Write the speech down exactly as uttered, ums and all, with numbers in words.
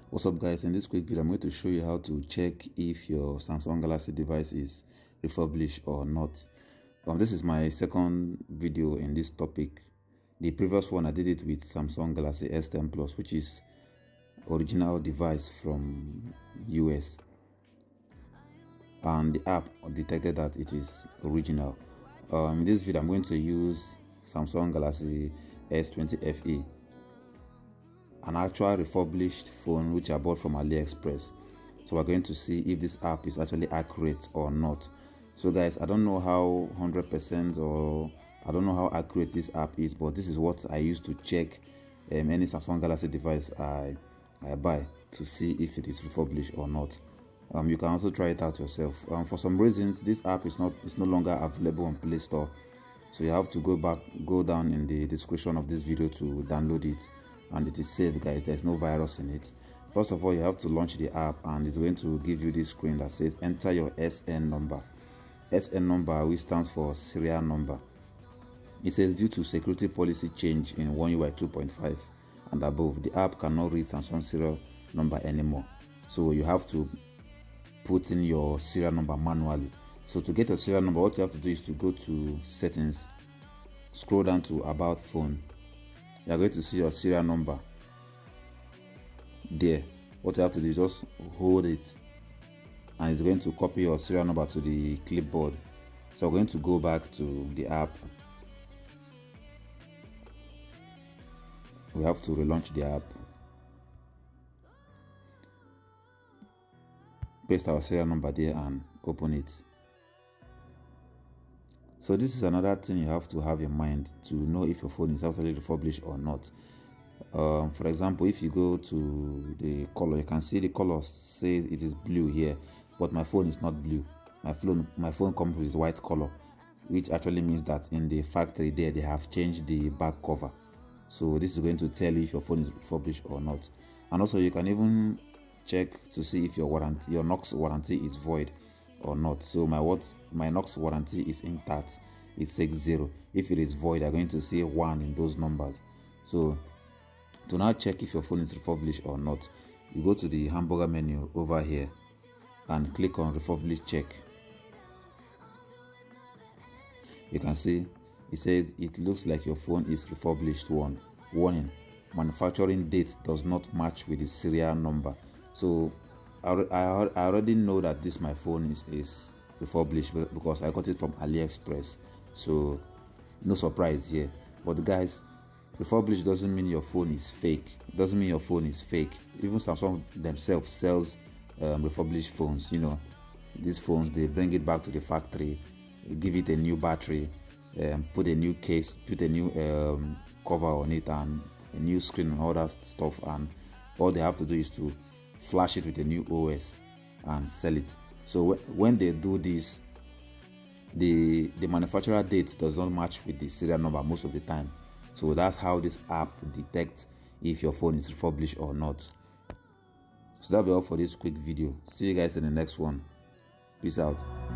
What's up guys, in this quick video I'm going to show you how to check if your Samsung Galaxy device is refurbished or not. Um, this is my second video in this topic. The previous one I did it with Samsung Galaxy S ten Plus, which is original device from U S, and the app detected that it is original. Um, in this video I'm going to use Samsung Galaxy S twenty F E, an actual refurbished phone which I bought from AliExpress. So we're going to see if this app is actually accurate or not. So guys, I don't know how one hundred percent or I don't know how accurate this app is, but this is what I use to check um, any Samsung Galaxy device I, I buy to see if it is refurbished or not. Um, you can also try it out yourself. Um, for some reasons, this app is not is no longer available on Play Store, so you have to go back, go down in the description of this video to download it. And it is safe guys, there's no virus in it. First of all, you have to launch the app and it's going to give you this screen that says enter your S N number. S N number, which stands for serial number. It says due to security policy change in One U I two point five and above, the app cannot read Samsung serial number anymore. So you have to put in your serial number manually. So to get your serial number, what you have to do is to go to settings, scroll down to about phone. You are going to see your serial number there. What you have to do is just hold it and it's going to copy your serial number to the clipboard. So we're going to go back to the app. We have to relaunch the app, paste our serial number there and open it. So this is another thing you have to have in mind to know if your phone is actually refurbished or not. Um, for example, if you go to the color, you can see the color says it is blue here, but my phone is not blue. My phone, my phone comes with white color, which actually means that in the factory there they have changed the back cover. So this is going to tell you if your phone is refurbished or not. And also you can even check to see if your warranty, your Knox warranty is void or not. So my what my Knox warranty is intact, it says zero. If it is void, I'm going to see one in those numbers. So to now check if your phone is refurbished or not, you go to the hamburger menu over here and click on Refurbish check. You can see it says it looks like your phone is refurbished. One warning, manufacturing date does not match with the serial number. So I, I, I already know that this my phone is, is refurbished because I got it from AliExpress, so no surprise here. But guys, refurbished doesn't mean your phone is fake. It doesn't mean your phone is fake. Even Samsung themselves sells um, refurbished phones. You know, these phones, they bring it back to the factory, give it a new battery, um, put a new case, put a new um, cover on it and a new screen and all that stuff, and all they have to do is to flash it with a new O S and sell it. So when they do this, the the manufacturer date does not match with the serial number most of the time. So that's how this app detects if your phone is refurbished or not. So that'll be all for this quick video. See you guys in the next one. Peace out.